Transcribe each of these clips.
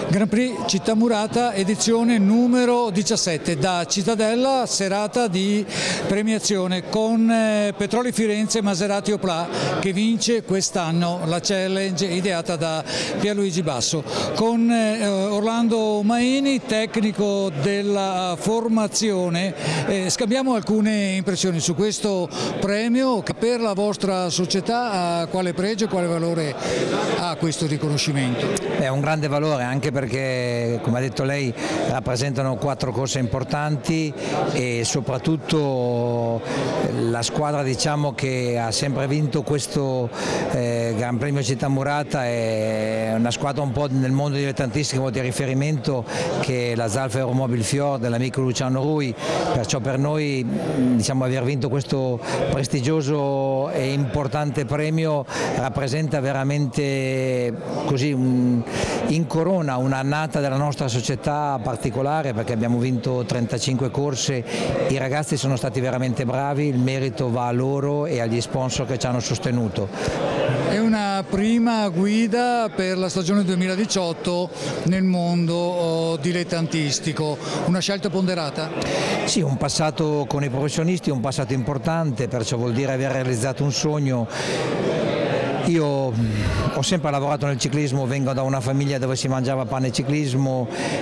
Grand Prix Città Murata, edizione numero 17, da Cittadella, serata di premiazione con Petroli Firenze Maserati Opla, che vince quest'anno la challenge ideata da Pierluigi Basso, con Orlando Maini, tecnico della formazione. Scambiamo alcune impressioni su questo premio. Per la vostra società quale pregio e quale valore ha questo riconoscimento? È un grande valore, anche perché, come ha detto lei, rappresentano 4 corse importanti e soprattutto la squadra, diciamo, che ha sempre vinto questo Gran Premio Città Murata è una squadra un po' nel mondo dilettantistico di riferimento, che è la Zalfa Aeromobil Fior dell'amico Luciano Rui. Perciò per noi, diciamo, aver vinto questo prestigioso e importante premio rappresenta veramente così incorona un'annata della nostra società particolare, perché abbiamo vinto 35 corse, i ragazzi sono stati veramente bravi, il merito va a loro e agli sponsor che ci hanno sostenuto. È una prima guida per la stagione 2018 nel mondo dilettantistico, una scelta ponderata? Sì, un passato con i professionisti, un passato importante, perciò vuol dire aver realizzato un sogno. Io ho sempre lavorato nel ciclismo, vengo da una famiglia dove si mangiava pane e ciclismo,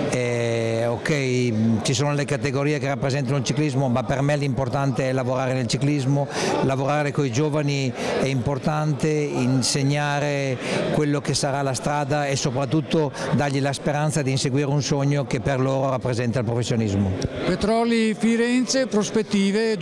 ok, ci sono le categorie che rappresentano il ciclismo, ma per me l'importante è lavorare nel ciclismo, lavorare con i giovani è importante, insegnare quello che sarà la strada e soprattutto dargli la speranza di inseguire un sogno che per loro rappresenta il professionismo. Petroli Firenze, prospettive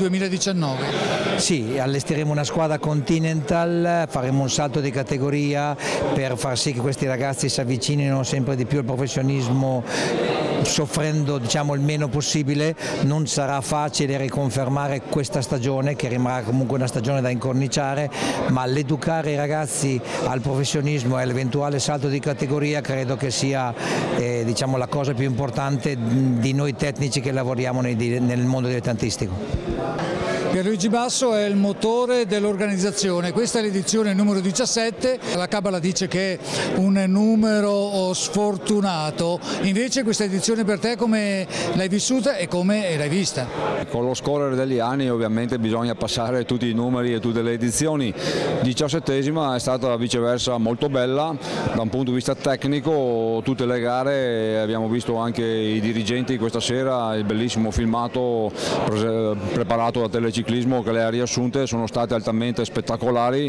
2019? Sì, allestiremo una squadra Continental, faremo un salto di categoria per far sì che questi ragazzi si avvicinino sempre di più al professionismo, soffrendo, diciamo, il meno possibile. Non sarà facile riconfermare questa stagione, che rimarrà comunque una stagione da incorniciare, ma l'educare i ragazzi al professionismo e all'eventuale salto di categoria credo che sia diciamo, la cosa più importante di noi tecnici che lavoriamo nel mondo dilettantistico. Pierluigi Basso è il motore dell'organizzazione, questa è l'edizione numero 17, la Cabala dice che è un numero sfortunato, invece questa edizione per te come l'hai vissuta e come l'hai vista? Con lo scorrere degli anni ovviamente bisogna passare tutti i numeri e tutte le edizioni. 17esima è stata viceversa molto bella da un punto di vista tecnico, tutte le gare, abbiamo visto anche i dirigenti questa sera, il bellissimo filmato preparato da Teleciclismo che le ha riassunte, sono state altamente spettacolari,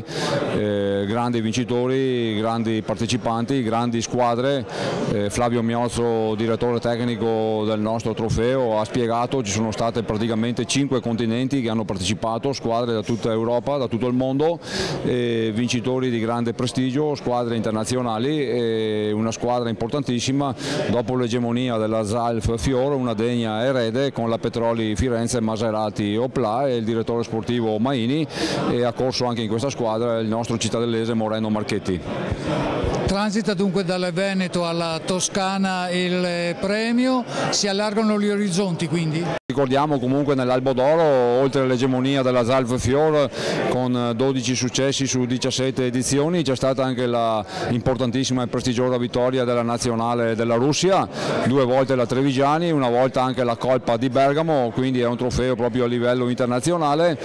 grandi vincitori, grandi partecipanti, grandi squadre. Flavio Miozzo, direttore tecnico del nostro trofeo, ha spiegato che ci sono state praticamente 5 continenti che hanno partecipato, squadre da tutta Europa, da tutto il mondo, vincitori di grande prestigio, squadre internazionali, una squadra importantissima dopo l'egemonia della Zalf Fior, una degna erede con la Petroli Firenze Maserati Opla e il direttore sportivo Maini, e ha corso anche in questa squadra il nostro cittadellese Moreno Marchetti. Transita dunque dal Veneto alla Toscana il premio, si allargano gli orizzonti quindi? Ricordiamo comunque nell'Albo d'Oro, oltre all'egemonia della Zalf Fior con 12 successi su 17 edizioni, c'è stata anche la importantissima e prestigiosa vittoria della nazionale della Russia, 2 volte la Trevigiani, una volta anche la Colpa di Bergamo, quindi è un trofeo proprio a livello internazionale,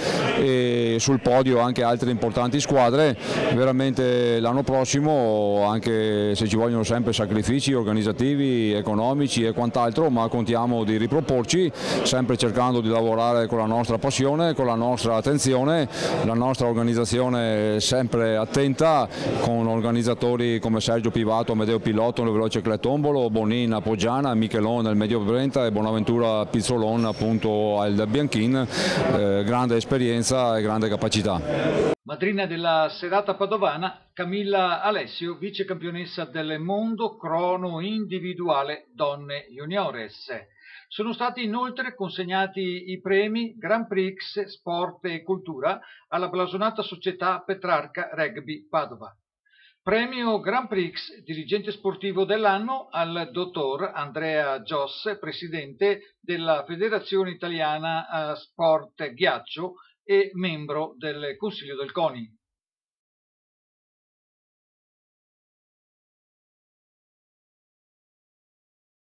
e sul podio anche altre importanti squadre. Veramente l'anno prossimo, anche se ci vogliono sempre sacrifici organizzativi, economici e quant'altro, ma contiamo di riproporci, sempre cercando di lavorare con la nostra passione, con la nostra attenzione, la nostra organizzazione sempre attenta, con organizzatori come Sergio Pivato, Amedeo Pilotto nel Veloce Cletombolo, Bonin a Poggiana, Michelon nel Medio Brenta e Bonaventura Pizzolon appunto al Bianchin, grande esperienza e grande capacità. Madrina della serata padovana, Camilla Alessio, vice campionessa del mondo crono individuale donne juniores. Sono stati inoltre consegnati i premi Grand Prix Sport e Cultura alla blasonata società Petrarca Rugby Padova. Premio Grand Prix dirigente sportivo dell'anno al dottor Andrea Gios, presidente della Federazione Italiana Sport Ghiaccio e membro del Consiglio del CONI.